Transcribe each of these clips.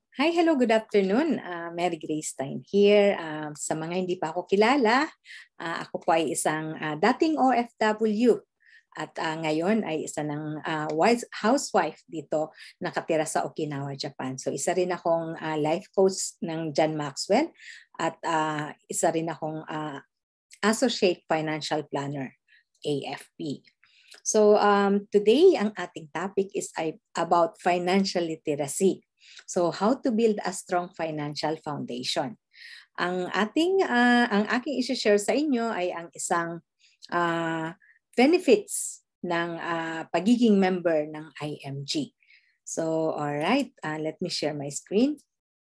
Hi, hello, good afternoon. Mary Grace Stein here. Sa mga hindi pa ako kilala, ako po ay isang dating OFW at ngayon ay isa ng housewife dito nakatira sa Okinawa, Japan. So isa rin akong life coach ng John Maxwell at isa rin akong Associate Financial Planner, AFP. So today ang ating topic is about financial literacy. So how to build a strong financial foundation. Ang aking i-share sa inyo ay ang isang benefits ng pagiging member ng IMG. So all right, let me share my screen.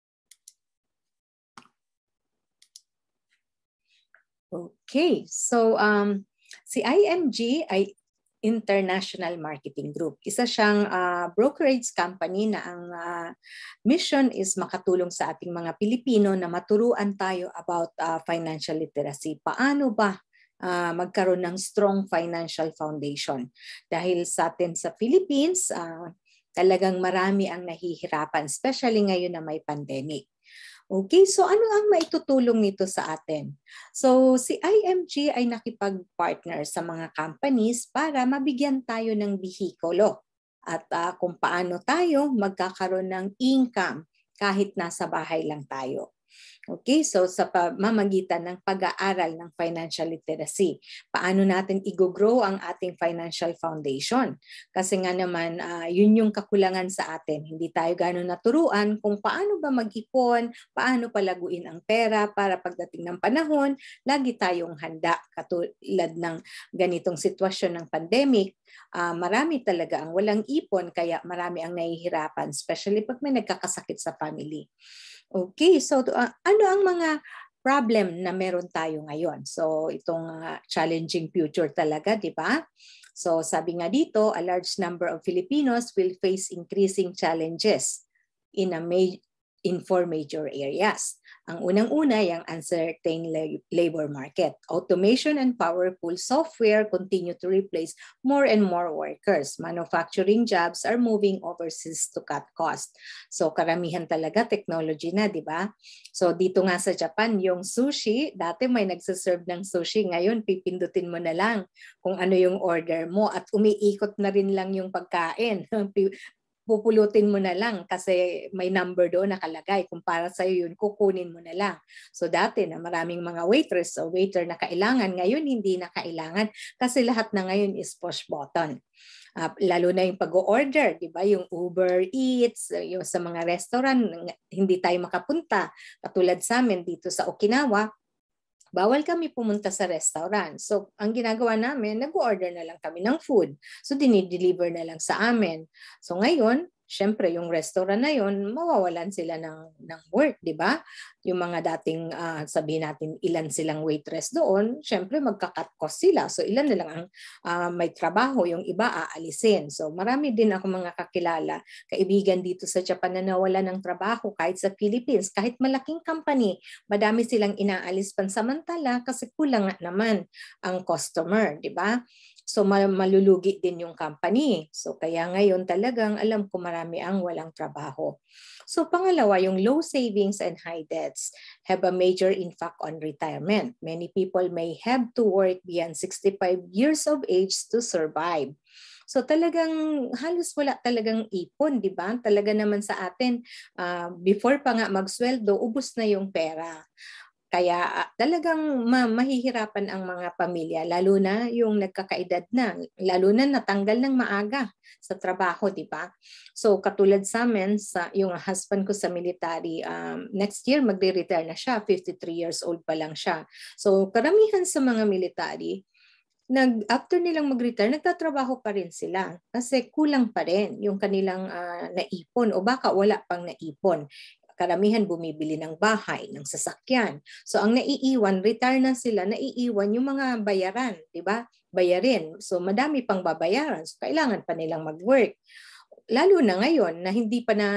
Okay, so si IMG ay International Marketing Group. Isa siyang brokerage company na ang mission is makatulong sa ating mga Pilipino na maturuan tayo about financial literacy. Paano ba magkaroon ng strong financial foundation? Dahil sa atin sa Philippines, talagang marami ang nahihirapan, especially ngayon na may pandemic. Okay, so ano ang maitutulong nito sa atin? So si IMG ay nakipag-partner sa mga companies para mabigyan tayo ng bihikulo at kung paano tayo magkakaroon ng income kahit nasa bahay lang tayo. Okay, so sa pamamagitan ng pag-aaral ng financial literacy, paano natin i-grow ang ating financial foundation? Kasi nga naman, yun yung kakulangan sa atin. Hindi tayo gano'n naturuan kung paano ba mag-ipon, paano palaguin ang pera para pagdating ng panahon, lagi tayong handa. Katulad ng ganitong sitwasyon ng pandemic, marami talaga ang walang ipon, kaya marami ang nahihirapan, especially pag may nagkakasakit sa family. Okay, so ano ang mga problem na meron tayo ngayon? So itong challenging future talaga, di ba? So sabi nga dito, a large number of Filipinos will face increasing challenges in four major areas. Ang unang-una, yung uncertain labor market. Automation and powerful software continue to replace more and more workers. Manufacturing jobs are moving overseas to cut cost. So karamihan talaga technology na, di ba? So dito nga sa Japan, yung sushi, dati may nagsaserve ng sushi, ngayon pipindutin mo na lang kung ano yung order mo at umiikot na rin lang yung pagkain. Pupulutin mo na lang kasi may number doon nakalagay. Kung para sa'yo yun, kukunin mo na lang. So dati na maraming mga waitress o waiter na kailangan, ngayon hindi na kailangan kasi lahat na ngayon is push button. Lalo na yung pag-order, di ba? Yung Uber Eats, yung sa mga restaurant, hindi tayo makapunta. Katulad sa amin dito sa Okinawa, bawal kami pumunta sa restaurant. So, ang ginagawa namin, nag-order na lang kami ng food. So, dinideliver na lang sa amin. So, ngayon, syempre, yung restaurant na yun, mawawalan sila ng work, di ba? Yung mga dating, sabihin natin, ilan silang waitress doon, syempre, magka-cut cost sila. So, ilan na lang ang may trabaho, yung iba aalisin. So, marami din ako mga kakilala, kaibigan dito sa Japan na nawala ng trabaho kahit sa Philippines, kahit malaking company, madami silang inaalis pansamantala kasi kulang naman ang customer, di ba? So malulugi din yung company. So kaya ngayon talagang alam ko marami ang walang trabaho. So pangalawa, yung low savings and high debts have a major impact on retirement. Many people may have to work beyond 65 years of age to survive. So talagang halos wala talagang ipon, di ba? Talaga naman sa atin, before pa nga magsweldo, ubos na yung pera. Kaya talagang mahihirapan ang mga pamilya, lalo na yung nagkakaedad na, lalo na natanggal ng maaga sa trabaho, di ba? So katulad sa amin, yung husband ko sa military, next year magre-retire na siya, 53 years old pa lang siya. So karamihan sa mga military, after nilang mag-retire, nagtatrabaho pa rin sila kasi kulang pa rin yung kanilang naipon o baka wala pang naipon. Karamihan bumibili ng bahay, ng sasakyan. So ang naiiwan, retire na sila, naiiwan yung mga bayaran, di ba? Bayarin. So madami pang babayaran. So kailangan pa nilang mag-work. Lalo na ngayon na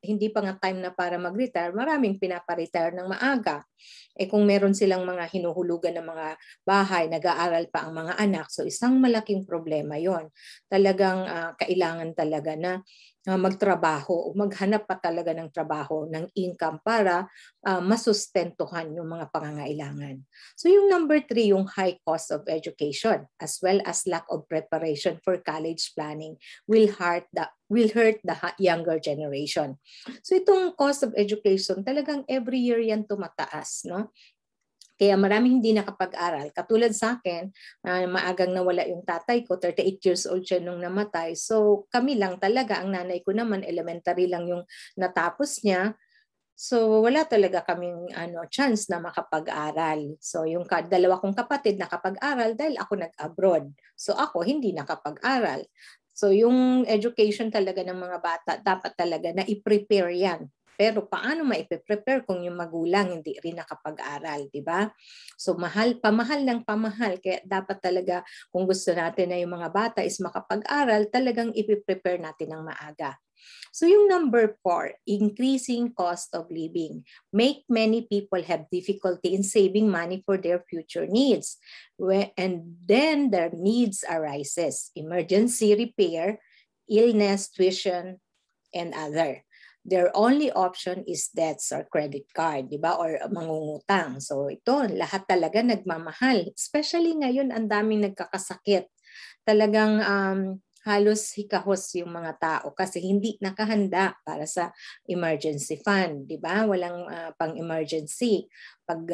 hindi pa nga time na para mag-retire, maraming pinapa-retire ng maaga. Kung meron silang mga hinuhulugan ng mga bahay, nag-aaral pa ang mga anak, so isang malaking problema yon. Talagang kailangan talaga na magtrabaho o maghanap pa talaga ng trabaho, ng income para masustentuhan yung mga pangangailangan. So yung number 3, yung high cost of education as well as lack of preparation for college planning will hurt the younger generation. So itong cost of education, talagang every year yan tumataas, no? Kaya maraming hindi nakapag-aral. Katulad sa akin, maagang nawala yung tatay ko, 38 years old siya nung namatay. So kami lang talaga, ang nanay ko naman, elementary lang yung natapos niya. So wala talaga kaming chance na makapag-aral. So yung dalawa kong kapatid nakapag-aral dahil ako nag-abroad. So ako hindi nakapag-aral. So yung education talaga ng mga bata, dapat talaga na i-prepare yan. Pero paano ma-prepare kung yung magulang hindi rin nakapag-aral, di ba? So pamahal ng pamahal. Kaya dapat talaga kung gusto natin na yung mga bata is makapag-aral, talagang i-prepare natin ng maaga. So yung number 4, increasing cost of living. Make many people have difficulty in saving money for their future needs. And then their needs arises. Emergency repair, illness, tuition, and other. Their only option is debts or credit card, di ba? Or mangungutang. So ito, lahat talaga nagmamahal. Especially ngayon, ang daming nagkakasakit. Talagang halos hikahos yung mga tao kasi hindi nakahanda para sa emergency fund, di ba? Walang pang-emergency. Pag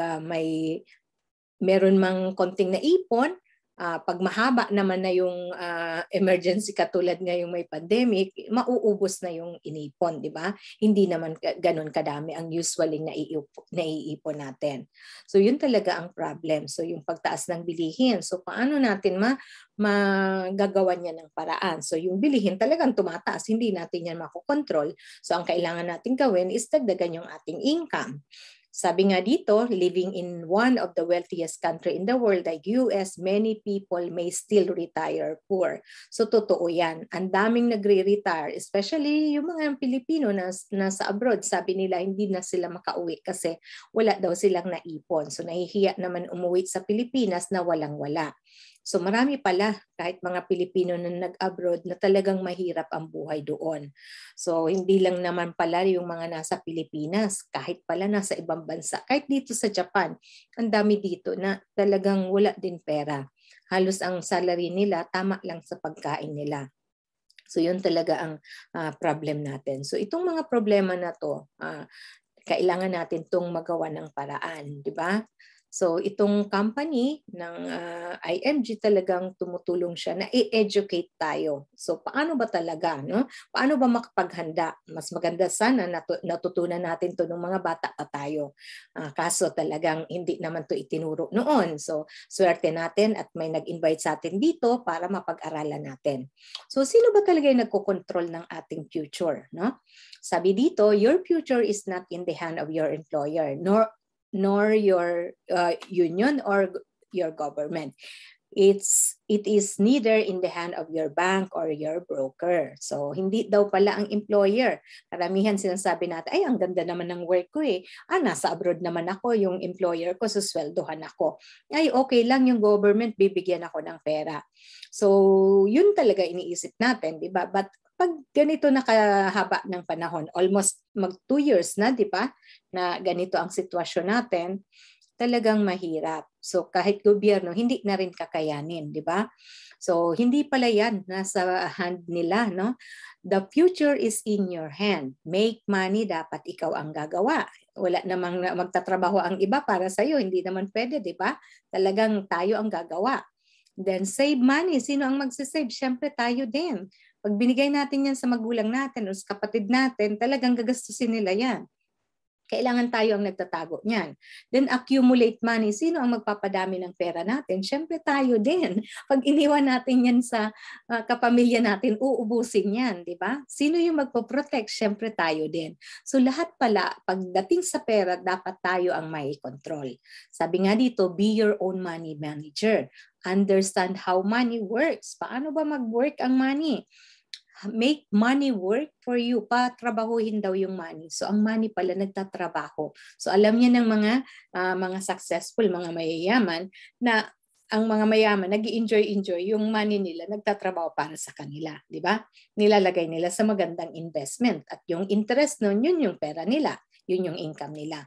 meron mang konting naipon, pag mahaba naman na yung emergency katulad ngayong may pandemic, mauubos na yung inipon, di ba? Hindi naman ganun kadami ang usually naiipon natin. So yun talaga ang problem. So yung pagtaas ng bilihin. So paano natin magagawa niya ng paraan? So yung bilihin talagang tumataas, hindi natin yan makokontrol. So ang kailangan natin gawin is dagdagan yung ating income. Sabi nga dito, living in one of the wealthiest country in the world like US, many people may still retire poor. So totoo yan. Ang daming nagre-retire, especially yung mga Pilipino na nasa abroad. Sabi nila hindi na sila makauwi kasi wala daw silang naipon. So nahihiya naman umuwi sa Pilipinas na walang-wala. So marami pala kahit mga Pilipino na nag-abroad na talagang mahirap ang buhay doon. So hindi lang naman pala yung mga nasa Pilipinas, kahit pala nasa ibang bansa, kahit dito sa Japan, ang dami dito na talagang wala din pera. Halos ang salary nila tama lang sa pagkain nila. So yun talaga ang problem natin. So itong mga problema na to, kailangan natin itong magawa ng paraan, di ba? So itong company ng IMG talagang tumutulong siya na i-educate tayo. So paano ba talaga, no? Paano ba makapaghanda? Mas maganda sana natutunan natin to ng mga bata pa tayo. Kaso talagang hindi naman to itinuro noon. So swerte natin at may nag-invite sa atin dito para mapag-aralan natin. So sino ba talaga yung nagko-control ng ating future, no? Sabi dito, your future is not in the hand of your employer, nor your union or your government. It is neither in the hand of your bank or your broker. So hindi daw pala ang employer. Karamihan sinasabi natin, ay ang ganda naman ng work ko eh. Nasa abroad naman ako, yung employer ko, susweldohan ako. Ay okay lang yung government, bibigyan ako ng pera. So yun talaga iniisip natin, di ba? But pag ganito nakahaba ng panahon, almost 2 years na, di ba, na ganito ang sitwasyon natin, talagang mahirap. So kahit gobyerno, hindi na rin kakayanin, di ba? So hindi pala yan nasa hand nila, no? The future is in your hand. Make money, dapat ikaw ang gagawa. Wala namang magtatrabaho ang iba para sa'yo, hindi naman pwede, di ba? Talagang tayo ang gagawa. Then save money. Sino ang magsisave? Siyempre tayo din. Pag binigay natin yan sa magulang natin o sa kapatid natin, talagang gagastusin nila yan. Kailangan tayo ang nagtatago niyan. Then accumulate money. Sino ang magpapadami ng pera natin? Siyempre tayo din. Pag iniwan natin yan sa kapamilya natin, uubusin yan, di ba? Sino yung magpo-protect? Siyempre tayo din. So lahat pala, pagdating sa pera, dapat tayo ang may control. Sabi nga dito, be your own money manager. Understand how money works. Paano ba mag-work ang money? make money work for you. Patrabahuhin daw yung money. So ang money pala nagtatrabaho. So alam niya ng mga successful, mga mayayaman na ang mga mayaman nag-enjoy yung money nila, nagtatrabaho para sa kanila, di ba? Nilalagay nila sa magandang investment at yung interest nun, yun yung pera nila, yun yung income nila.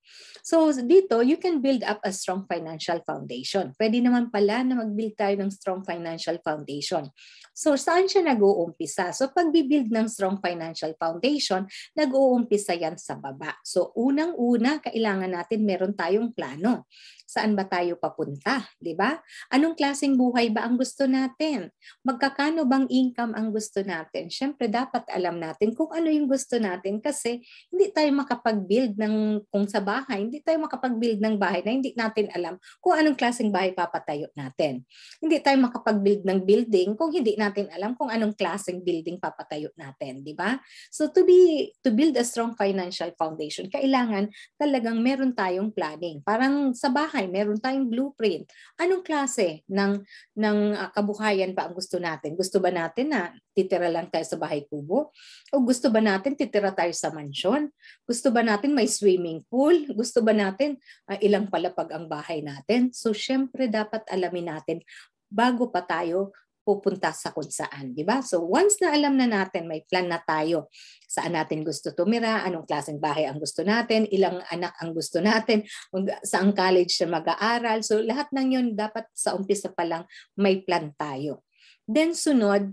So dito, you can build up a strong financial foundation. Pwede naman pala na mag-build tayo ng strong financial foundation. So saan siya nag-uumpisa? So pag-build ng strong financial foundation, nag-uumpisa yan sa baba. So unang-una, kailangan natin meron tayong plano. Saan ba tayo papunta? Di ba? Anong klaseng buhay ba ang gusto natin? Magkakano bang income ang gusto natin? Siyempre, dapat alam natin kung ano yung gusto natin kasi hindi tayo makapag-build ng kung sa bahay, hindi tayo makapag-build ng bahay na hindi natin alam kung anong klaseng bahay papatayo natin. Hindi tayo makapag-build ng building kung hindi natin alam kung anong klaseng building papatayo natin, di ba? So to build a strong financial foundation, kailangan talagang meron tayong planning. Parang sa bahay, meron tayong blueprint. Anong klase ng kabuhayan ba ang gusto natin? Gusto ba natin na titira lang tayo sa bahay kubo? O gusto ba natin titira tayo sa mansyon? Gusto ba natin may swimming pool? Gusto ba natin ilang palapag ang bahay natin? So syempre dapat alamin natin bago pa tayo pupunta sa kung saan, di ba? So once na alam na natin, may plan na tayo, saan natin gusto tumira, anong klaseng bahay ang gusto natin, ilang anak ang gusto natin, saang college siya mag-aaral. So lahat ng yun dapat sa umpisa pa lang may plan tayo. Then sunod,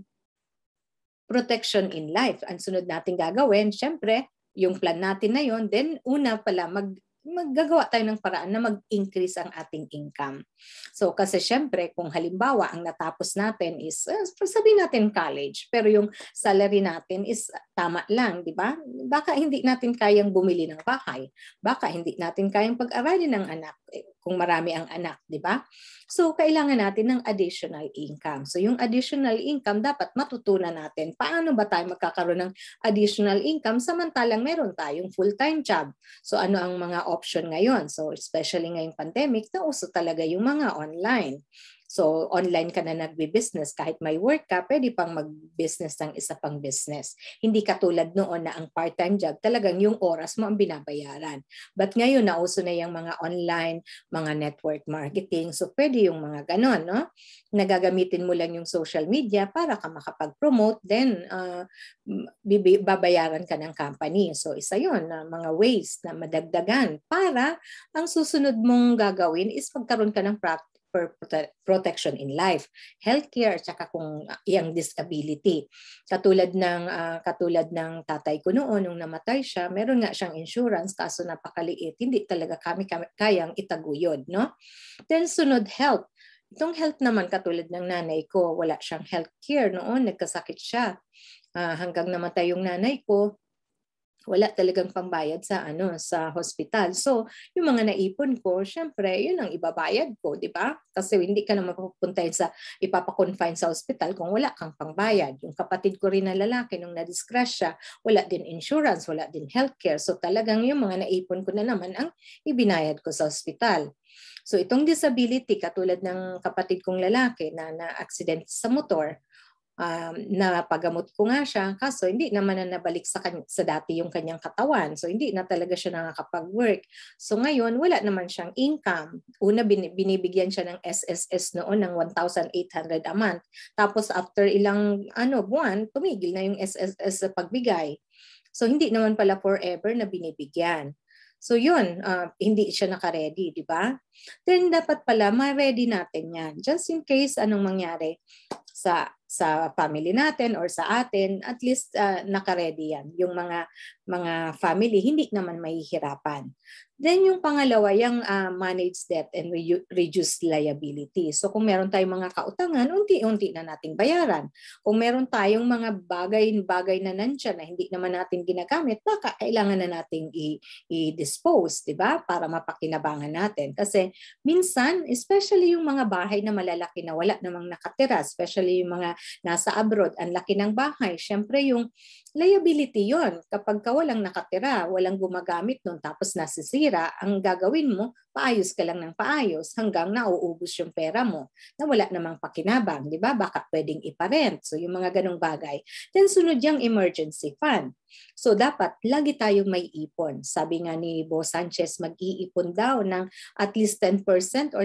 protection in life. Ang sunod natin gagawin, syempre, yung plan natin na yun, then una pala maggagawa tayo ng paraan na mag-increase ang ating income. So kasi syempre kung halimbawa ang natapos natin is sabihin natin college, pero yung salary natin is tama lang, di ba? Baka hindi natin kayang bumili ng bahay. Baka hindi natin kayang pag-aralin ng anak kung marami ang anak, di ba? So kailangan natin ng additional income. So yung additional income dapat matutunan natin. Paano ba tayo magkakaroon ng additional income samantalang meron tayong full-time job? So ano ang mga option ngayon? So especially ngayong pandemic, nauso talaga yung mga online. So online ka na nagbi-business, kahit may work ka, pwede pang mag-business ng isa pang business. Hindi katulad noon na ang part-time job, talagang yung oras mo ang binabayaran. But ngayon, nauso na yung mga online, mga network marketing. So pwede yung mga ganon, no? Nagagamitin mo lang yung social media para ka makapag-promote, then babayaran ka ng company. So isa yun, mga ways na madagdagan para ang susunod mong gagawin is magkaroon ka ng protection in life, healthcare, at saka kung iyang disability. Katulad ng tatay ko noon nung namatay siya, meron nga siyang insurance kaso napakaliit, hindi talaga kami kayang itaguyod, no? Then sunod, health. Itong health naman, katulad ng nanay ko, wala siyang healthcare noon, nagkasakit siya. Hanggang namatay yung nanay ko, wala talagang pambayad sa hospital. So, yung mga naipon ko, syempre, yun ang ibabayad ko, di ba? Kasi hindi ka na mapupuntahin sa ipapakonfine sa hospital kung wala kang pangbayad. Yung kapatid ko rin na lalaki nung na-disgrasya, wala din insurance, wala din healthcare. So, talagang yung mga naipon ko na naman ang ibinayad ko sa hospital. So, itong disability, katulad ng kapatid kong lalaki na na-accident sa motor, na pagamot ko nga siya, kaso hindi naman na nabalik sa dati yung kanyang katawan. So hindi na talaga siya nakakapag-work. So ngayon, wala naman siyang income. Una, binibigyan siya ng SSS noon ng 1,800 a month. Tapos after ilang buwan, tumigil na yung SSS sa pagbigay. So hindi naman pala forever na binibigyan. So yun, hindi siya naka-ready, di ba? Then dapat pala ma-ready natin yan. Just in case anong mangyari sa family natin or sa atin, at least naka-ready yan. Yung mga family, hindi naman mahihirapan. Then yung pangalawa, yung manage debt and reduce liability. So kung meron tayong mga kautangan, unti-unti na nating bayaran. Kung meron tayong mga bagay na nandyan na hindi naman natin ginagamit, baka kailangan na nating i-dispose, di ba? Para mapakinabangan natin. Kasi minsan, especially yung mga bahay na malalaki na wala namang nakatira, especially especially yung mga nasa abroad, ang laki ng bahay. Siyempre yung liability yon. Kapag ka walang nakatira, walang gumagamit nun, tapos nasisira, ang gagawin mo, paayos ka lang ng paayos hanggang nauubos yung pera mo na wala namang pakinabang, di ba? Baka pwedeng iparent. So yung mga ganong bagay. Then sunod yung emergency fund. So dapat lagi tayong may ipon. Sabi nga ni Bo Sanchez, mag-iipon daw ng at least 10% or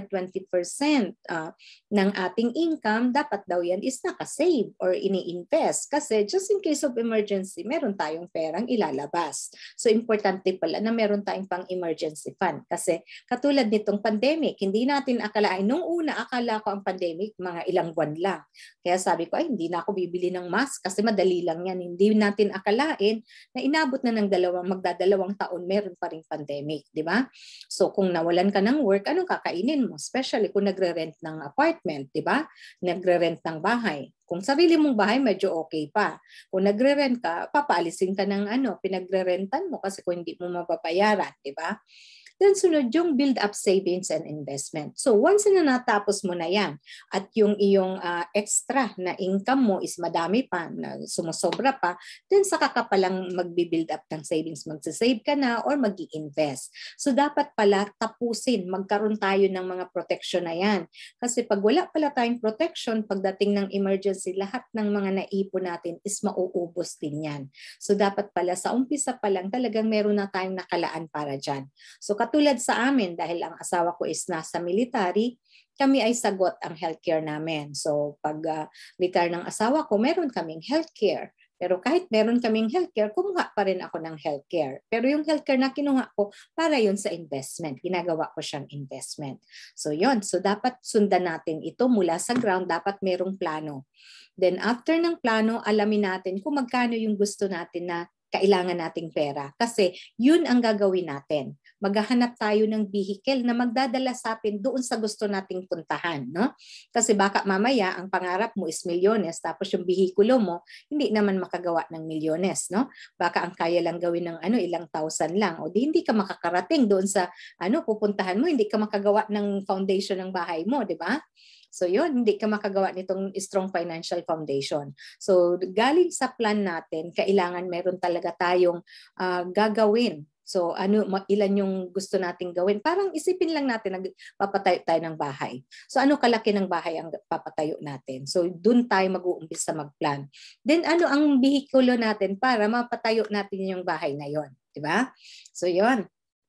20% ng ating income, dapat daw yan is nakasave or ini-invest. Kasi just in case of emergency, meron tayong perang ilalabas. So importante pala na meron tayong pang emergency fund. Kasi katulad nitong pandemic, hindi natin akalain. Nung una, akala ko ang pandemic, mga ilang buwan lang. Kaya sabi ko, ay hindi na ako bibili ng mask kasi madali lang yan. Hindi natin akalain na inabot na ng magdadalawang taon, meron pa ring pandemic, di ba? So kung nawalan ka ng work, anong kakainin mo? Especially kung nagre-rent ng apartment, di ba? Nagre-rent ng bahay. Kung sarili mong bahay, medyo okay pa. Kung nagre-rent ka, papaalisin ka ng pinagre-rentan mo kasi kung hindi mo mababayaran, di ba? Then sunod yung build up savings and investment. So once na natapos mo na yan at yung iyong extra na income mo is madami pa, na sumusobra pa, then saka ka palang magbi-build up ng savings. Magsasave ka na or mag-i-invest. So dapat pala tapusin, magkaroon tayo ng mga protection na yan. Kasi pag wala pala tayong protection, pagdating ng emergency, lahat ng mga naipon natin is mauubos din yan. So dapat pala sa umpisa pa lang talagang meron na tayong nakalaan para dyan. So katulad sa amin, dahil ang asawa ko is nasa military, kami ay sagot ang healthcare namin. So pag retire ng asawa ko, meron kaming healthcare. Pero kahit meron kaming healthcare, kumuha pa rin ako ng healthcare. Pero yung healthcare na kinuha ko, para yun sa investment. Ginagawa ko siyang investment. So yun. So dapat sundan natin ito mula sa ground. Dapat merong plano. Then after ng plano, alamin natin kung magkano yung gusto natin na kailangan nating pera. Kasi yun ang gagawin natin. Maghahanap tayo ng vehicle na magdadala sa atin doon sa gusto nating puntahan. No? Kasi baka mamaya ang pangarap mo is milyones, tapos yung vehikulo mo hindi naman makagawa ng milyones. No? Baka ang kaya lang gawin ng ilang thousand lang. O di hindi ka makakarating doon sa pupuntahan mo, hindi ka makagawa ng foundation ng bahay mo, di ba? So yun, hindi ka makagawa nitong strong financial foundation. So galing sa plan natin, kailangan meron talaga tayong gagawin. So ilan yung gusto nating gawin? Parang isipin lang natin, papatayo tayo ng bahay. So ano kalaki ng bahay ang papatayo natin? So dun tayo mag-uumpisa mag-plan. Then ano ang bihikulo natin para mapatayo natin yung bahay na yon, di ba? So yun.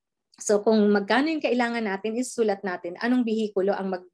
So kung magkano yung kailangan natin, isulat natin anong bihikulo ang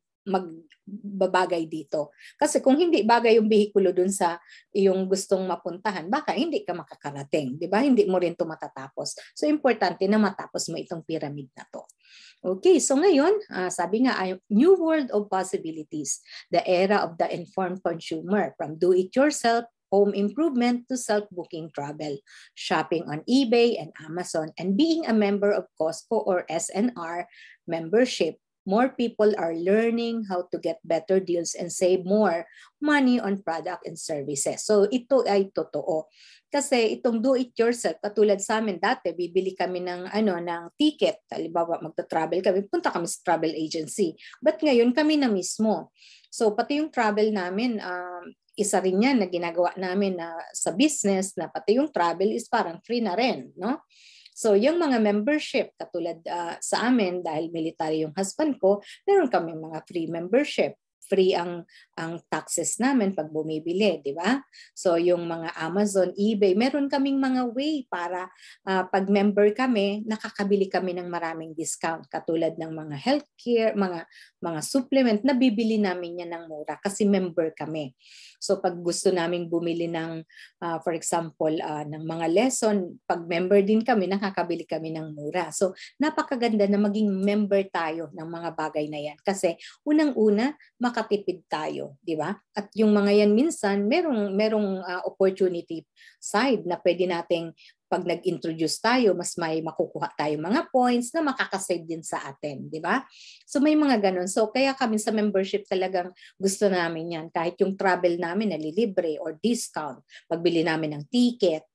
magbabagay dito. Kasi kung hindi bagay yung bihikulo dun sa iyong gustong mapuntahan, baka hindi ka makakarating, di ba? Hindi mo rin ito matatapos. So importante na matapos mo itong pyramid na to. Okay, so ngayon, sabi nga, new world of possibilities, the era of the informed consumer, from do-it-yourself, home improvement to self-booking travel, shopping on eBay and Amazon, and being a member of Costco or SNR membership. More people are learning how to get better deals and save more money on product and services. So ito ay totoo. Kasi itong do-it-yourself, katulad sa amin dati, bibili kami ng ticket. Halimbawa, magta-travel kami, punta kami sa travel agency. But ngayon kami na mismo. So pati yung travel namin, isa rin yan na ginagawa namin sa business, na pati yung travel is parang free na rin, no? So yung mga membership, katulad sa amin, dahil military yung husband ko, meron kami mga free membership. Free ang taxes namin pag bumibili, di ba? So yung mga Amazon, eBay, meron kaming mga way para pag member kami, nakakabili kami ng maraming discount, katulad ng mga healthcare, mga supplement, nabibili namin yan ng mura kasi member kami. So pag gusto naming bumili ng, for example, ng mga lesson, pag member din kami, nakakabili kami ng mura. So napakaganda na maging member tayo ng mga bagay na yan. Kasi unang-una, makatipid tayo, di ba? At yung mga yan minsan, merong opportunity side na pwede nating pag nag-introduce tayo, mas may makukuha tayo mga points na makakasave din sa atin, di ba? So may mga ganun. So kaya kami sa membership talagang gusto namin yan. Kahit yung travel namin nalilibre or discount, pagbili namin ng ticket,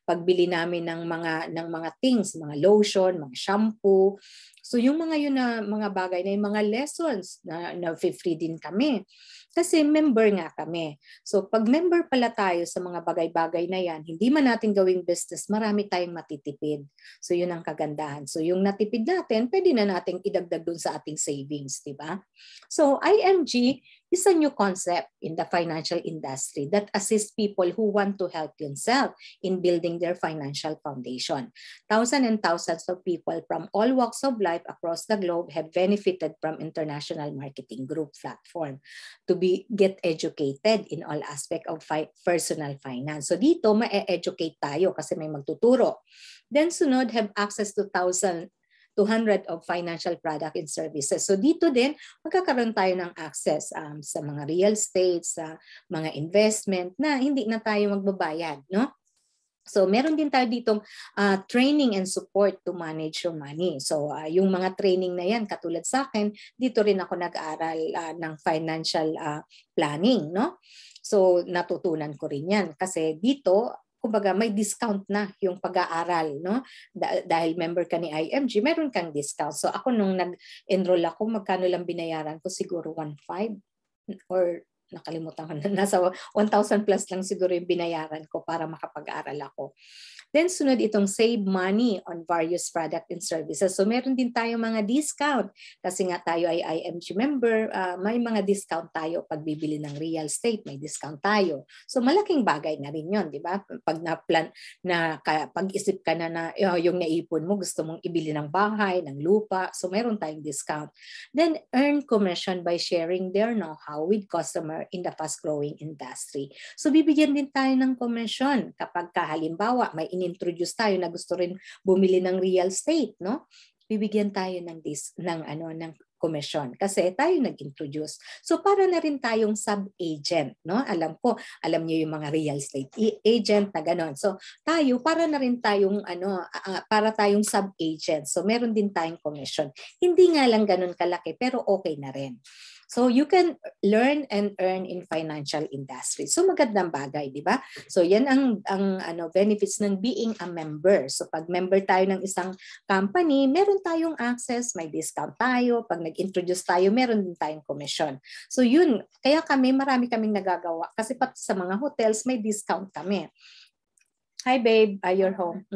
pagbili namin ng mga things, mga lotion, mga shampoo. So yung mga yun na mga bagay na yung mga lessons na free din kami. Kasi member nga kami. So pag member pala tayo sa mga bagay-bagay na yan, hindi man natin gawing business, marami tayong matitipid. So yun ang kagandahan. So yung natipid natin, pwede na nating idagdag dun sa ating savings, di ba? So IMG is a new concept in the financial industry that assists people who want to help themselves in building their financial foundation. Thousands and thousands of people from all walks of life across the globe have benefited from International Marketing Group platform to get educated in all aspect of personal finance. So dito, ma-educate tayo kasi may magtuturo. Then sunod, have access to 200 of financial product and services. So dito din, magkakaroon tayo ng access sa mga real estate, sa mga investment na hindi na tayo magbabayad, no? So meron din tayo ditong training and support to manage your money. So yung mga training na yan, katulad sa akin, dito rin ako nag-aaral ng financial planning, no? So natutunan ko rin yan kasi dito, kumbaga may discount na yung pag-aaral, no? Dahil member ka ni IMG, meron kang discount. So ako nung nag-enroll ako, magkano lang binayaran ko? Siguro 1,500 or nakalimutan ko na, nasa 1,000 plus lang siguro yung binayaran ko para makapag-aral ako. Then sunod itong save money on various product and services. So meron din tayo mga discount kasi nga tayo ay IMG member, may mga discount tayo pag bibili ng real estate, may discount tayo. So malaking bagay na rin 'yon, di ba? Pag na-plan na pag-isip ka na yung naipon mo gusto mong ibili ng bahay, ng lupa, so meron tayong discount. Then earn commission by sharing their know-how with customer in the fast-growing industry. So bibigyan din tayo ng commission kapag halimbawa may inintroduce tayo na gusto rin bumili ng real estate, no? Bibigyan tayo ng commission kasi tayo nag-introduce. So para na rin tayong sub-agent, no? Alam niyo yung mga real estate agent na gano'n. So tayo para na rin tayong para tayong sub-agent. So meron din tayong commission. Hindi nga lang gano'n kalaki pero okay na rin. So you can learn and earn in financial industry. So magandang bagay, di ba? So yan ang benefits ng being a member. So pag member tayo ng isang company, meron tayong access, may discount tayo. Pag nag-introduce tayo, meron din tayong commission. So yun, kaya marami kaming nagagawa. Kasi pati sa mga hotels, may discount kami. Hi babe, you're home.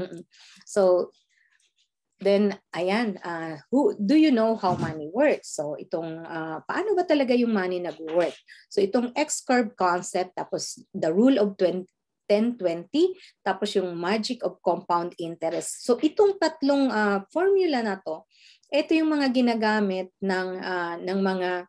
So then, ayan, do you know how money works? So, itong, paano ba talaga yung money nag-work? So, itong X-curve concept, tapos the rule of 10-20, tapos yung magic of compound interest. So, itong tatlong formula na to, ito yung mga ginagamit ng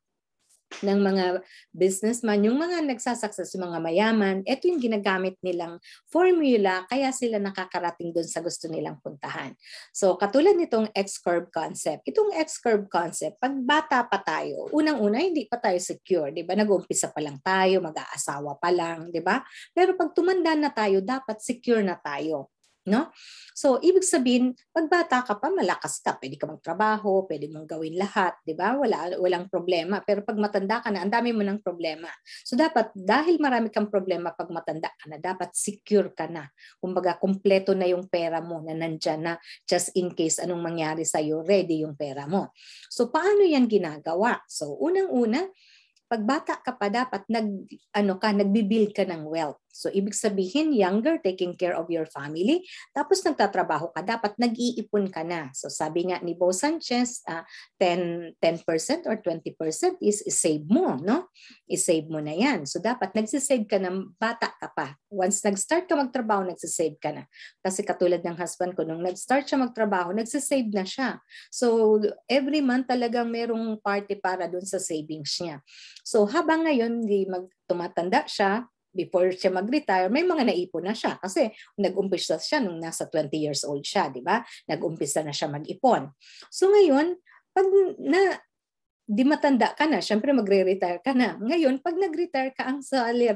mga businessman, yung mga nagsasucess, yung mga mayaman, ito yung ginagamit nilang formula kaya sila nakakarating doon sa gusto nilang puntahan. So katulad nitong X-curve concept, itong X-curve concept, pag bata pa tayo, unang-una hindi pa tayo secure, di ba? Nag-uumpisa pa lang tayo, mag-aasawa pa lang, di ba? Pero pag tumanda na tayo, dapat secure na tayo. No? So, ibig sabihin, pag bata ka pa, malakas ka, pwede ka magtrabaho, pwede mong gawin lahat, di ba? Walang problema. Pero pag matanda ka na, ang dami mo ng problema. So, dapat, dahil marami kang problema pag matanda ka na, dapat secure ka na. Kumbaga, kumpleto na yung pera mo na nandyan na just in case anong mangyari sa'yo, ready yung pera mo. So, paano yan ginagawa? So, unang-una, pag bata ka pa dapat nagbi-build ka ng wealth. So ibig sabihin younger, taking care of your family, tapos nagtatrabaho ka, dapat nag-iipon ka na. So sabi nga ni Bo Sanchez, 10% or 20% is save mo, no? I-save mo na 'yan. So dapat nagsisave ka ng bata ka pa. Once nag-start ka magtrabaho, nagsisave ka na. Kasi katulad ng husband ko, nung nag-start siya magtrabaho, nagsisave na siya. So every month talagang merong party para dun sa savings niya. So habang ngayon tumatanda siya, before siya mag-retire, may mga naipon na siya kasi nag-umpisa siya nung nasa 20 years old siya, di ba? Nag-umpisa na siya mag-ipon. So ngayon, pag di matanda ka na, syempre magre-retire ka na. Ngayon, pag nag-retire ka, ang salary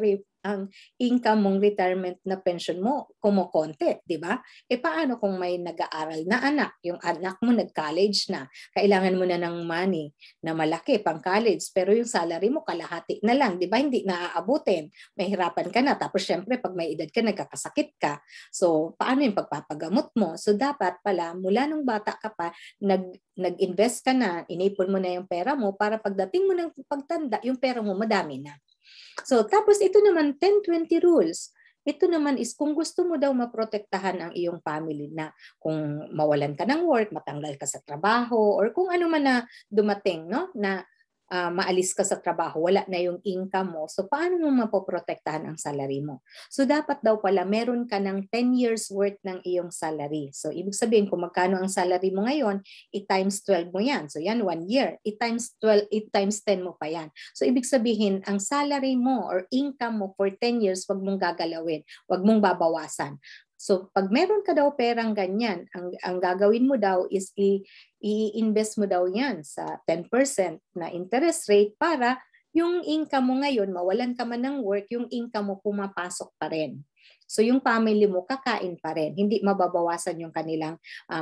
ang income mong retirement na pension mo kumukonti, di ba? Paano kung may nag-aaral na anak, yung anak mo nag-college na, kailangan mo na ng money na malaki pang college, pero yung salary mo kalahati na lang, di ba? Hindi naaabutin, mahirapan ka na, tapos syempre pag may edad ka, nagkakasakit ka. So, paano yung pagpapagamot mo? So, dapat pala, mula nung bata ka pa, nag-invest ka na, inipon mo na yung pera mo para pagdating mo ng pagtanda, yung pera mo madami na. So, tapos ito naman, 10-20 rules. Ito naman is kung gusto mo daw maprotektahan ang iyong family na kung mawalan ka ng work, matanggal ka sa trabaho, or kung ano man na dumating, no, na maalis ka sa trabaho, wala na yung income mo. So, paano mo mapoprotektahan ang salary mo? So, dapat daw pala meron ka ng 10 years worth ng iyong salary. So, ibig sabihin, kung magkano ang salary mo ngayon, i-times 12 mo yan. So, yan, 1 year. I-times 12, i-times 10 mo pa yan. So, ibig sabihin, ang salary mo or income mo for 10 years, wag mong gagalawin. Wag mong babawasan. So, pag meron ka daw perang ganyan, ang gagawin mo daw is i-invest mo daw yan sa 10% na interest rate para yung income mo ngayon, mawalan ka man ng work, yung income mo pumapasok pa rin. So, yung family mo kakain pa rin. Hindi mababawasan yung kanilang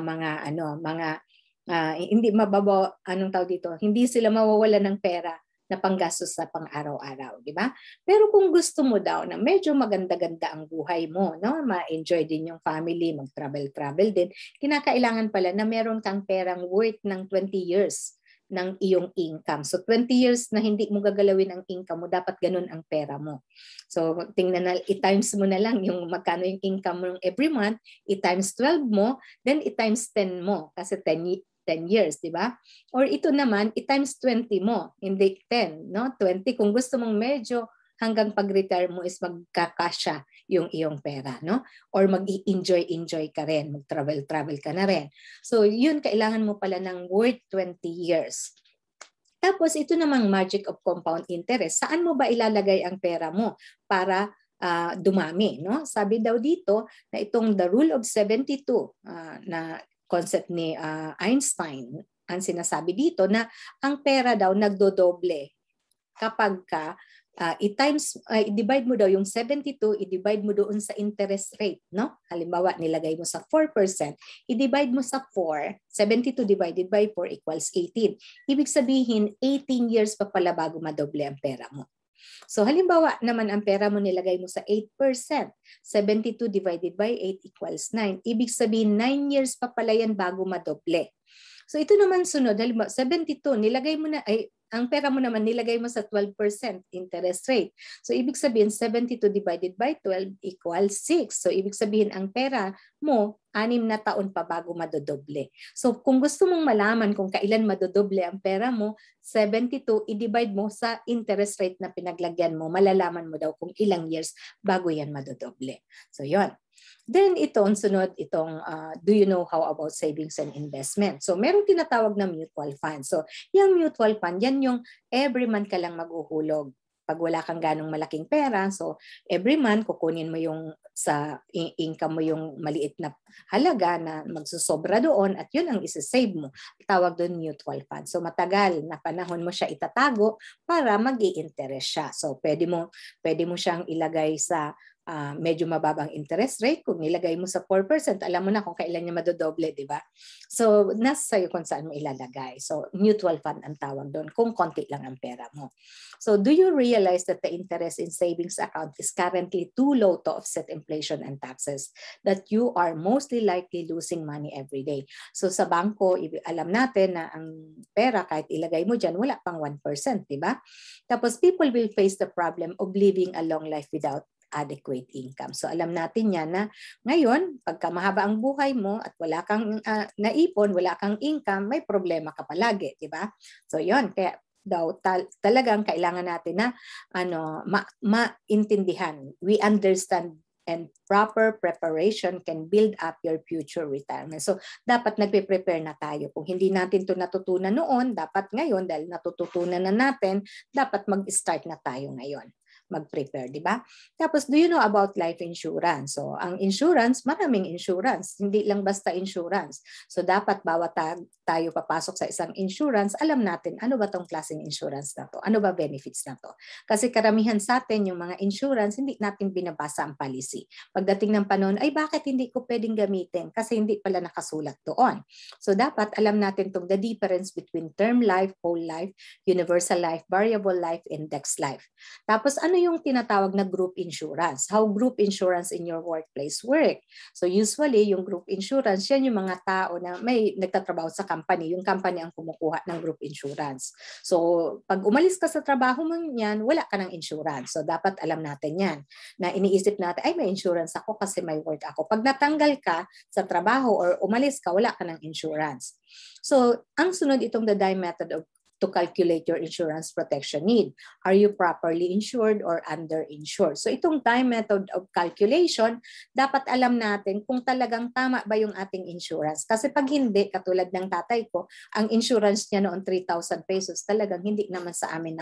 hindi sila mawawalan ng pera na panggastos sa pang-araw-araw, di ba? Pero kung gusto mo daw na medyo maganda-ganda ang buhay mo, no, ma-enjoy din yung family, mag-travel din, kinakailangan pala na meron kang perang worth ng 20 years ng iyong income. So 20 years na hindi mo gagalawin ang income mo, dapat ganun ang pera mo. So tingnan na, i-times mo na lang yung magkano yung income mo every month, i-times 12 mo, then i-times 10 mo kasi 10 years, di ba? Or ito naman, i-times 20 mo, hindi 10, no? 20 kung gusto mong medyo hanggang pag-retire mo is magkakasya yung iyong pera, no? Or mag-enjoy ka rin, mag-travel ka na rin. So, yun, kailangan mo pala ng worth 20 years. Tapos, ito namang magic of compound interest. Saan mo ba ilalagay ang pera mo para dumami, no? Sabi daw dito na itong the rule of 72 na concept ni Einstein, ang sinasabi dito na ang pera daw nagdodoble kapag ka i-divide mo daw yung 72, i-divide mo doon sa interest rate, no? Halimbawa, nilagay mo sa 4%, i-divide mo sa 4, 72 divided by 4 equals 18. Ibig sabihin, 18 years pa pala bago madoble ang pera mo. So halimbawa naman ang pera mo nilagay mo sa 8%, 72 divided by 8 equals 9. Ibig sabihin 9 years pa pala yan bago madoble. So ito naman sunod, halimbawa 72, nilagay mo na, ang pera mo naman nilagay mo sa 12% interest rate. So ibig sabihin 72 divided by 12 equals 6. So ibig sabihin ang pera mo 6 na taon pa bago madodoble. So kung gusto mong malaman kung kailan madodoble ang pera mo, 72 i-divide mo sa interest rate na pinaglagyan mo, malalaman mo daw kung ilang years bago yan madodoble. So yon. Then ito, ang sunod, itong do you know how about savings and investment? So meron tinatawag na mutual fund. So yung mutual fund, yan yung every month ka lang maghuhulog. Pag wala kang ganong malaking pera, so every month kukunin mo yung sa income mo yung maliit na halaga na magsusobra doon at yun ang isa-save mo. Tawag doon mutual fund. So matagal na panahon mo siya itatago para mag-i-interest siya. So pwede mo siyang ilagay sa medyo mababang interest rate. Kung nilagay mo sa 4%, alam mo na kung kailan niya madodoble, di ba? So, nasa sa'yo kung saan mo ilalagay. So, mutual fund ang tawag doon kung konti lang ang pera mo. So, do you realize that the interest in savings account is currently too low to offset inflation and taxes? That you are mostly likely losing money every day. So, sa bangko, alam natin na ang pera, kahit ilagay mo dyan, wala pang 1%, di ba? Tapos, people will face the problem of living a long life without adequate income. So alam natin yan na ngayon, pagka mahaba ang buhay mo at wala kang naipon, wala kang income, may problema ka palagi, di ba? So yon, kaya daw talagang kailangan natin na maintindihan. We understand and proper preparation can build up your future retirement. So dapat nagpe-prepare na tayo. Kung hindi natin ito natutunan noon, dapat ngayon, dahil natututunan na natin, dapat mag-start na tayo ngayon. mag-prepare, di ba? Tapos, do you know about life insurance? So, ang insurance, maraming insurance. Hindi lang basta insurance. So, dapat bawat tayo papasok sa isang insurance, alam natin ano ba tong klaseng insurance na to? Ano ba benefits na to? Kasi karamihan sa atin, yung mga insurance, hindi natin binabasa ang policy. Pagdating ng panahon, ay bakit hindi ko pwedeng gamitin? Kasi hindi pala nakasulat doon. So, dapat alam natin the difference between term life, whole life, universal life, variable life, index life. Tapos ano yung tinatawag na group insurance? How group insurance in your workplace work? So usually yung group insurance, yan yung mga tao na may nagtatrabaho sa company. Yung company ang kumukuha ng group insurance. So pag umalis ka sa trabaho mo yan, wala ka ng insurance. So dapat alam natin yan. Na iniisip natin, ay may insurance ako kasi may work ako. Pag natanggal ka sa trabaho or umalis ka, wala ka ng insurance. So ang sunod itong the Dime method to calculate your insurance protection need. Are you properly insured or underinsured? So itong time method of calculation, dapat alam natin kung talagang tama ba yung ating insurance. Kasi pag hindi, katulad ng tatay ko, ang insurance niya noon 3,000 pesos, talagang hindi naman sa amin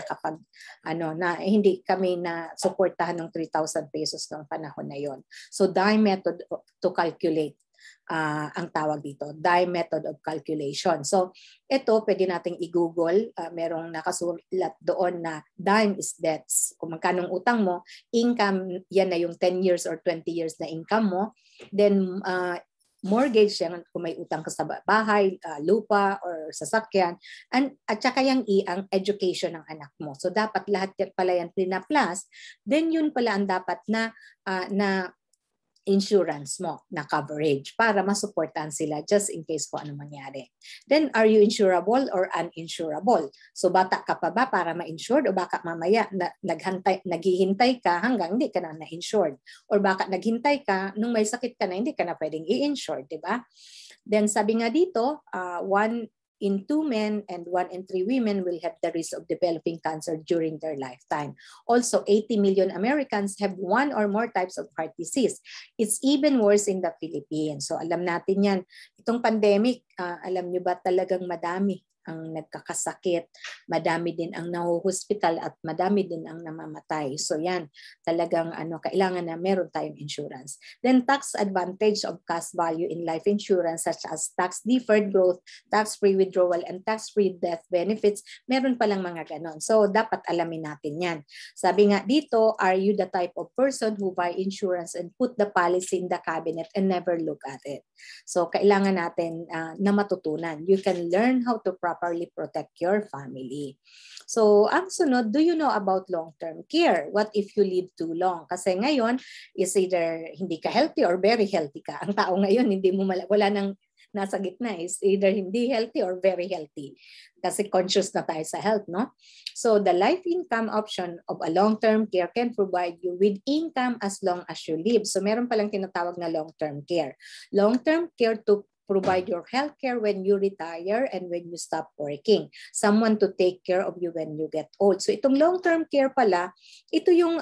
hindi kami na suportahan ng 3,000 pesos noong panahon na yon. So time method to calculate. Ang tawag dito, Dime method of calculation. So, ito pwede nating i-google. Merong nakasulat doon na dime is debts. Kung magkanong utang mo, income, yan na yung 10 years or 20 years na income mo. Then, mortgage, yan, kung may utang ka sa bahay, lupa, or sasakyan. At saka yung ang education ng anak mo. So, dapat lahat pala yan plus. Then, yun pala ang dapat na insurance mo na coverage para masuportahan sila just in case kung ano mangyari. Then, are you insurable or uninsurable? So, bata ka pa ba para ma-insured o baka mamaya naghihintay ka hanggang hindi ka na na-insured? Or baka naghintay ka nung may sakit ka na hindi ka na pwedeng i-insured, di ba? Then, sabi nga dito, 1 in 2 men and 1 in 3 women will have the risk of developing cancer during their lifetime. Also, 80 million Americans have one or more types of heart disease. It's even worse in the Philippines. So alam natin yan. Itong pandemic, alam nyo ba talagang madami ang nagkakasakit, madami din ang nahuhospital at madami din ang namamatay. So yan, talagang kailangan na meron tayong insurance. Then tax advantage of cash value in life insurance such as tax deferred growth, tax-free withdrawal, and tax-free death benefits, meron palang mga ganon. So dapat alamin natin yan. Sabi nga dito, are you the type of person who buy insurance and put the policy in the cabinet and never look at it? So kailangan natin na matutunan. You can learn how to properly protect your family. So, ang sunod, do you know about long-term care? What if you live too long? Kasi ngayon, is either hindi ka healthy or very healthy ka. Ang tao ngayon, wala nang nasa gitna, is either hindi healthy or very healthy. Kasi conscious na tayo sa health, no? So, the life income option of a long-term care can provide you with income as long as you live. So, meron palang tinatawag na long-term care. Long-term care to provide your health care when you retire and when you stop working. Someone to take care of you when you get old. So itong long-term care pala, ito yung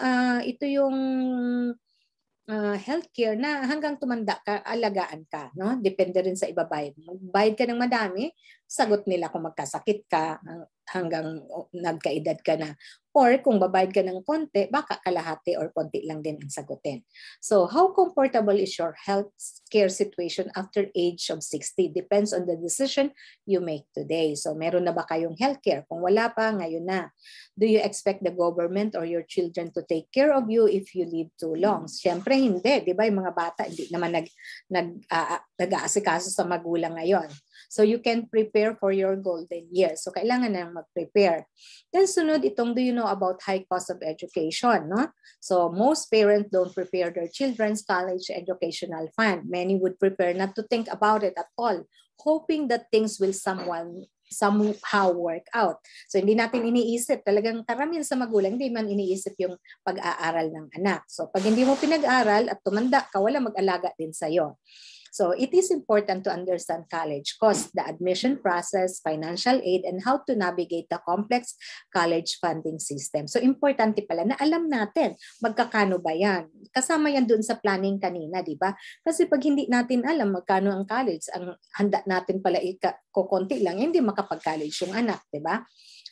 healthcare na hanggang tumanda ka, alagaan ka, no? Depende rin sa ibabayad. Magbayad ka ng madami, sagot nila kung magkasakit ka hanggang nagkaedad ka na. Or kung babayad ka ng konti, baka kalahati or konti lang din ang sagutin. So, how comfortable is your health care situation after age of 60? Depends on the decision you make today. So, meron na ba kayong health care? Kung wala pa, ngayon na. Do you expect the government or your children to take care of you if you live too long? Siyempre, hindi. Di ba yung mga bata, hindi naman nag-aasikaso sa magulang ngayon. So, you can prepare for your golden years. So, kailangan na mag-prepare. Then, sunod itong, do you know about high cost of education? No? So, most parents don't prepare their children's college educational fund. Many would prefer not to think about it at all, hoping that things will somehow work out. So, hindi natin iniisip. Talagang karamihan sa magulang, hindi man iniisip yung pag-aaral ng anak. So, pag hindi mo pinag-aral at tumanda ka, wala mag-alaga din sa'yo. So it is important to understand college costs, the admission process, financial aid, and how to navigate the complex college funding system. So importante pala na alam natin magkakano ba yan. Kasama yan dun sa planning kanina, di ba? Kasi pag hindi natin alam magkano ang college, ang handa natin pala kukonti lang, hindi makapag-college yung anak, di ba?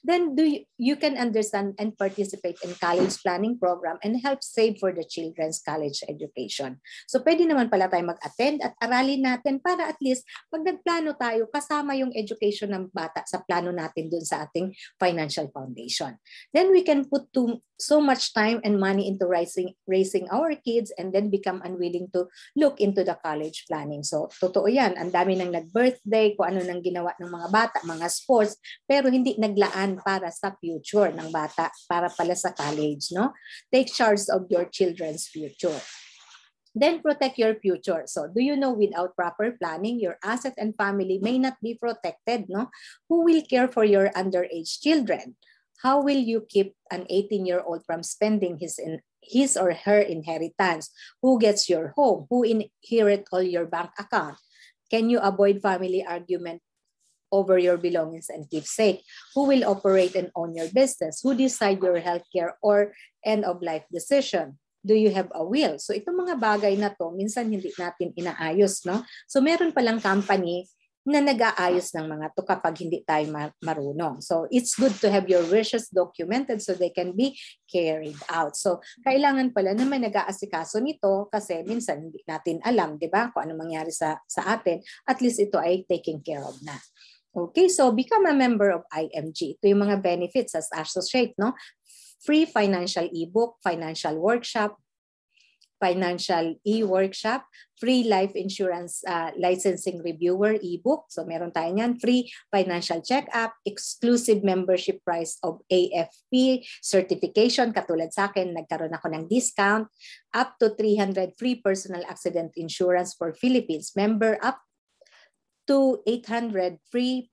then you can understand and participate in college planning program and help save for the children's college education. So pwede naman pala tayo mag-attend at aralin natin para at least pag nagplano tayo, kasama yung education ng bata sa plano natin dun sa ating financial foundation. Then we can put so much time and money into raising our kids and then become unwilling to look into the college planning. So totoo yan, ang dami nang nag-birthday, kung ano nang ginawa ng mga bata, mga sports, pero hindi naglaan para sa future ng bata, para pala sa college, no? Take charge of your children's future. Then protect your future. So do you know without proper planning, your asset and family may not be protected, no? Who will care for your underage children? How will you keep an 18-year-old from spending his or her inheritance? Who gets your home? Who inherit all your bank account? Can you avoid family argument over your belongings and keepsake? Who will operate and own your business? Who decide your healthcare or end-of-life decision? Do you have a will? So itong mga bagay na to, minsan hindi natin inaayos, no? So meron palang company na nag-aayos ng mga to kapag hindi tayo marunong. So it's good to have your wishes documented so they can be carried out. So kailangan pala na may nag-aasikaso nito kasi minsan hindi natin alam, di ba, kung ano mangyari sa atin. At least ito ay taken care of na. Okay, so become a member of IMG. Ito yung mga benefits as associate, no? Free financial ebook, financial workshop, financial e-workshop, free life insurance licensing reviewer ebook. So meron tayo niyan, free financial check-up, exclusive membership price of AFP certification. Katulad sa akin, nagkaroon ako ng discount, up to 300 free personal accident insurance for Philippines member, up to 800 free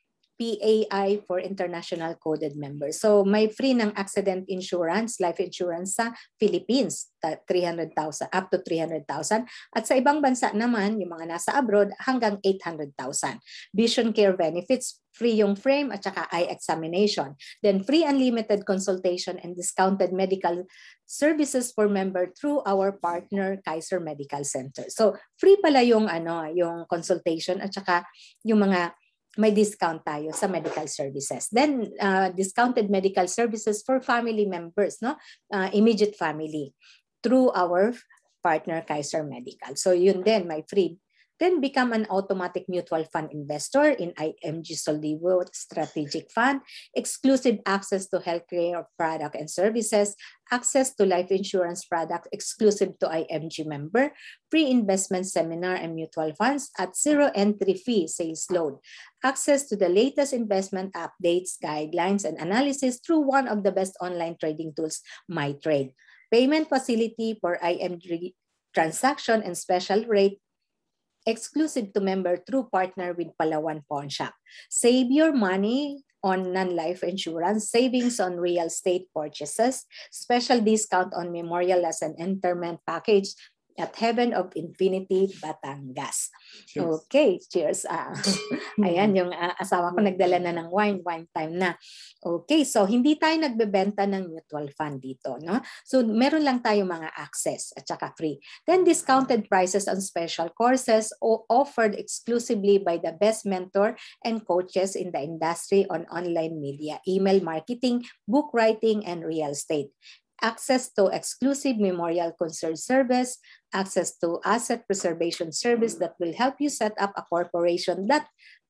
PAI for international coded members. So may free ng accident insurance, life insurance sa Philippines, 300,000 up to 300,000. At sa ibang bansa naman, yung mga nasa abroad, hanggang 800,000. Vision care benefits, free yung frame at saka eye examination. Then free unlimited consultation and discounted medical services for member through our partner Kaiser Medical Center. So free pala yung yung consultation at saka yung mga may discount tayo sa medical services. Then discounted medical services for family members, no? Immediate family through our partner Kaiser Medical. So yun din, may free. Then become an automatic mutual fund investor in IMG Solivo Strategic Fund, exclusive access to healthcare product and services, access to life insurance product exclusive to IMG member, free investment seminar and mutual funds at zero entry fee sales load, access to the latest investment updates, guidelines, and analysis through one of the best online trading tools, MyTrade, payment facility for IMG transaction and special rate exclusive to member through partner with Palawan Pawn Shop. Save your money on non-life insurance, savings on real estate purchases, special discount on memorial as an interment package at Heaven of Infinity, Batangas. Cheers. Okay, cheers. Ayan, yung asawa ko nagdala na ng wine time na. Okay, so hindi tayo nagbebenta ng mutual fund dito, no? So meron lang tayo mga access at saka free. Then discounted prices on special courses offered exclusively by the best mentor and coaches in the industry on online media, email marketing, book writing, and real estate. Access to exclusive memorial concert service, access to asset preservation service that will help you set up a corporation that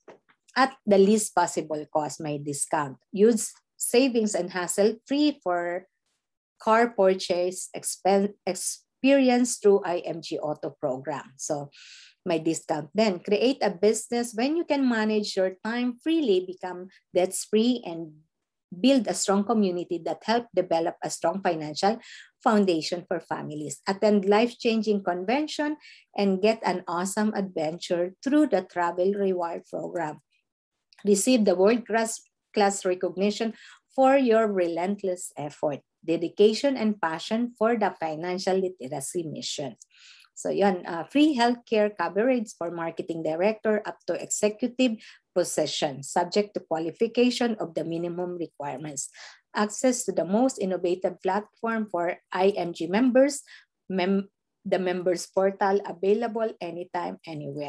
at the least possible cost may discount. Use savings and hassle-free for car purchase experience through IMG Auto Program. So may discount then. Create a business when you can manage your time freely, become debt-free, and build a strong community that help develop a strong financial foundation for families. Attend life-changing convention and get an awesome adventure through the Travel Reward Program. Receive the world-class recognition for your relentless effort, dedication, and passion for the financial literacy mission. So yun, free healthcare coverage for marketing director up to executive position, subject to qualification of the minimum requirements. Access to the most innovative platform for IMG members, the members portal available anytime, anywhere.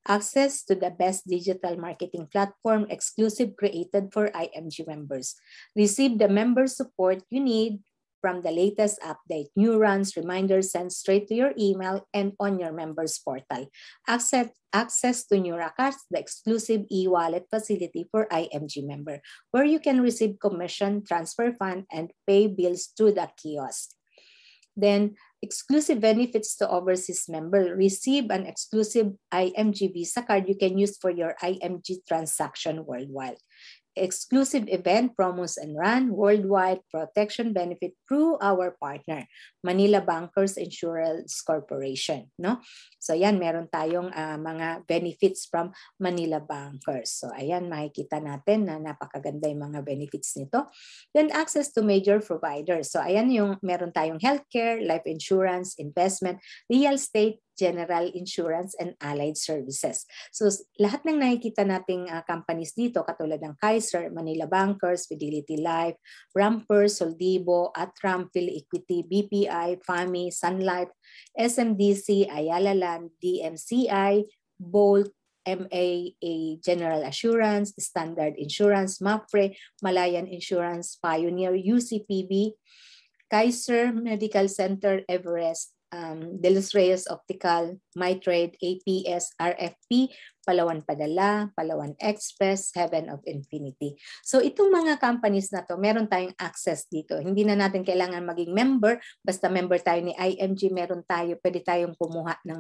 Access to the best digital marketing platform exclusive created for IMG members. Receive the member support you need from the latest update. New runs, reminders sent straight to your email and on your members portal. Access to Nuracards, the exclusive e-wallet facility for IMG member, where you can receive commission, transfer fund, and pay bills through the kiosk. Then exclusive benefits to overseas member. Receive an exclusive IMG Visa card you can use for your IMG transaction worldwide. Exclusive event, promos and run, worldwide protection benefit through our partner, Manila Bankers Insurance Corporation. No? So yan, meron tayong mga benefits from Manila Bankers. So ayan, makikita natin na napakaganda yung mga benefits nito. Then access to major providers. So ayan yung meron tayong healthcare, life insurance, investment, real estate, general insurance, and allied services. So lahat ng nakikita nating companies dito, katulad ng Kaiser, Manila Bankers, Fidelity Life, Ramper, Soldibo, Atram, Phil-Equity, BPI, FAMI, Sun Life, SMDC, Ayala Land, DMCI, Bolt, MAA General Assurance, Standard Insurance, MAPFRE, Malayan Insurance, Pioneer, UCPB, Kaiser Medical Center, Everest, De Los Reyes Optical, MyTrade, APS, RFP, Palawan Padala, Palawan Express, Heaven of Infinity. So itong mga companies na to, meron tayong access dito. Hindi na natin kailangan maging member, basta member tayo ni IMG, meron tayo, pwede tayong kumuha ng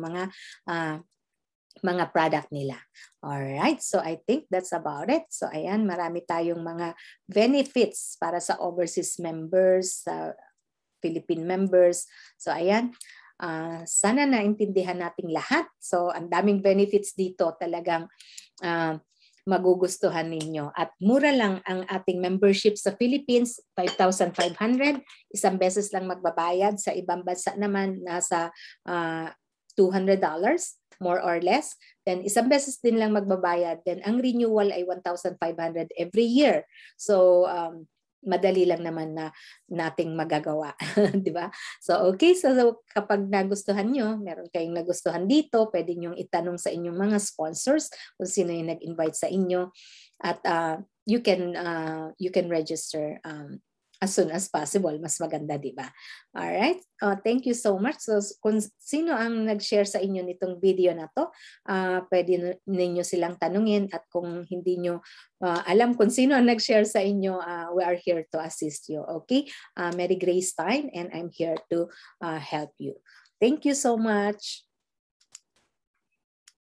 mga product nila. Alright, so I think that's about it. So ayan, marami tayong mga benefits para sa overseas members, sa Philippine members. So ayan, sana naintindihan nating lahat. So ang daming benefits dito, talagang magugustuhan ninyo. At mura lang ang ating membership sa Philippines, 5,500. Isang beses lang magbabayad. Sa ibang bansa naman, nasa $200, more or less. Then isang beses din lang magbabayad. Then ang renewal ay 1,500 every year. So madali lang naman na nating magagawa, di ba? So okay, so kapag nagustuhan nyo, meron kayong nagustuhan dito, pwede nyo itanong sa inyong mga sponsors kung sino yung nag-invite sa inyo, at you can register as soon as possible. Mas maganda, di ba? Alright, thank you so much. So kung sino ang nag-share sa inyo nitong video na to, pwede ninyo silang tanungin, at kung hindi nyo alam kung sino ang nag-share sa inyo, we are here to assist you. Okay? Mary Grace Stein, and I'm here to help you. Thank you so much.